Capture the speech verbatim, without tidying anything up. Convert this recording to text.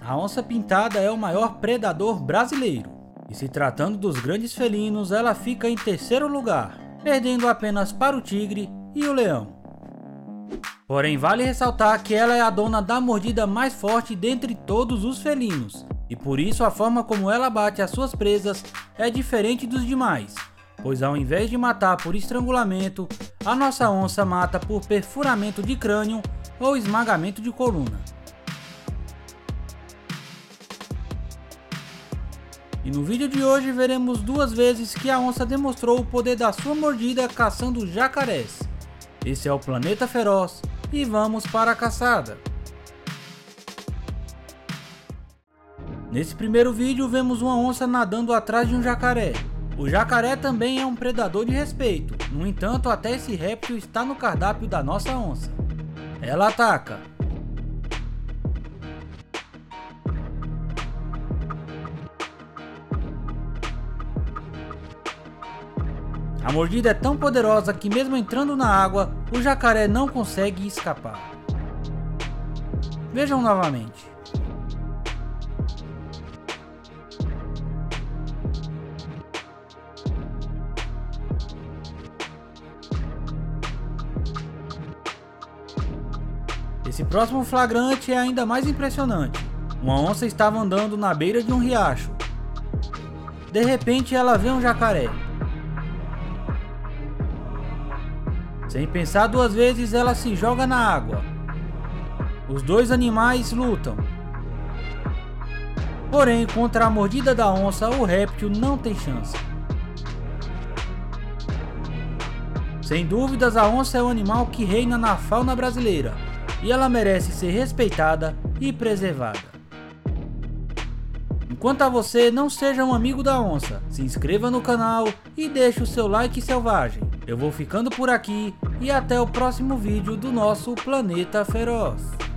A onça-pintada é o maior predador brasileiro, e se tratando dos grandes felinos, ela fica em terceiro lugar, perdendo apenas para o tigre e o leão. Porém, vale ressaltar que ela é a dona da mordida mais forte dentre todos os felinos, e por isso a forma como ela bate as suas presas é diferente dos demais, pois ao invés de matar por estrangulamento, a nossa onça mata por perfuramento de crânio ou esmagamento de coluna. E no vídeo de hoje veremos duas vezes que a onça demonstrou o poder da sua mordida caçando jacarés. Esse é o Planeta Feroz e vamos para a caçada. Nesse primeiro vídeo vemos uma onça nadando atrás de um jacaré. O jacaré também é um predador de respeito, no entanto até esse réptil está no cardápio da nossa onça. Ela ataca. A mordida é tão poderosa que mesmo entrando na água, o jacaré não consegue escapar. Vejam novamente. Esse próximo flagrante é ainda mais impressionante. Uma onça estava andando na beira de um riacho. De repente ela vê um jacaré. Sem pensar duas vezes, ela se joga na água. Os dois animais lutam. Porém, contra a mordida da onça, o réptil não tem chance. Sem dúvidas, a onça é o animal que reina na fauna brasileira, e ela merece ser respeitada e preservada. Enquanto a você, não seja um amigo da onça, se inscreva no canal e deixe o seu like selvagem. Eu vou ficando por aqui e até o próximo vídeo do nosso Planeta Feroz.